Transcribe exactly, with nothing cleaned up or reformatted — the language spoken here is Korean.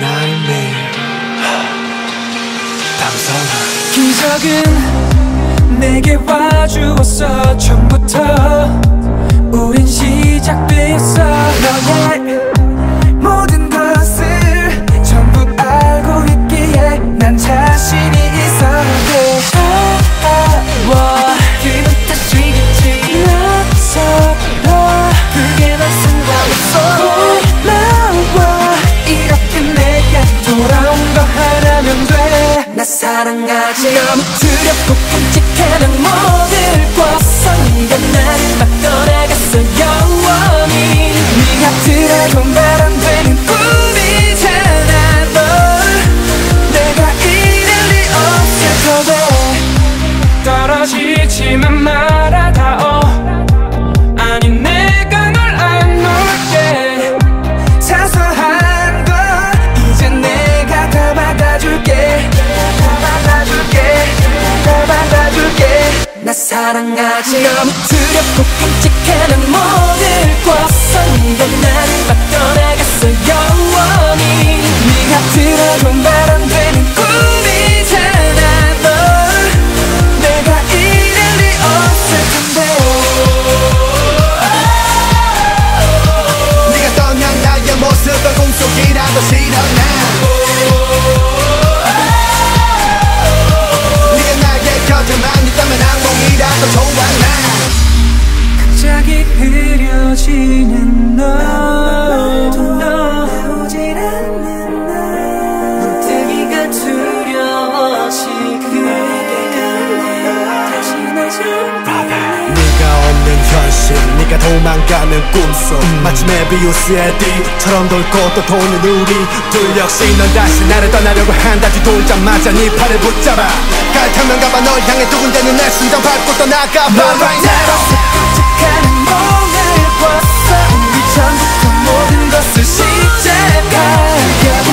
나인 매일 당선한 기적은 내게 와주었어. 처음부터 우린 시작되었어. 너의 모든 것을 전부 알고 있기에 난 자신이 있었는데 아와 그는 다시겠지. 나서로 그게 난 상관없어. 고마워 이렇게 내게 돌아온 거 하나면 돼. 나 사랑하지. 너무 두렵고 끔찍한 악몽을 꿨어. 네가 나를 막 떠나갔어 영원히. 네 곁을 말 안 되는 꿈이잖아 널. 내가 이럴 리 없을 거래. 떨어지지만 말아다오. 아니 내가 널 안 놓을게. 사소한 거 이제 내가 다 받아줄게. 다 받아줄게. 다 받아줄게. 나 사랑하지. 너무 두렵고 끔찍한 악몽을 꿨어. 네가 나를 막 떠나갔어 영원히. 네가 들어도 말 안 되는 꿈이잖아 널. 내가 이럴 리 없을 텐데. 네가 떠난 나의 모습은 꿈속이라도 싫어 난. 네가 나의 곁에만 있다면 악몽이라도 좋아 난. 갑자기 흐려지는 너, 나오질 않는 나. 문득이가 두려워지고 다시 나 잡아. 네가 없는 현실, 네가 도망가는 꿈속. 마치 메비우스의 띠처럼 돌고 또 도는 우리 둘 역시 넌 다시 나를 떠나려고 한다. 뒤돌자마자 네 팔을 붙잡아. 갈타면 가봐 널 향해 두근대는 내 심장 밟고 떠나가봐 right now. 끔찍한 악몽을 꿨어. 우리 전부터 모든 것을 시작할게.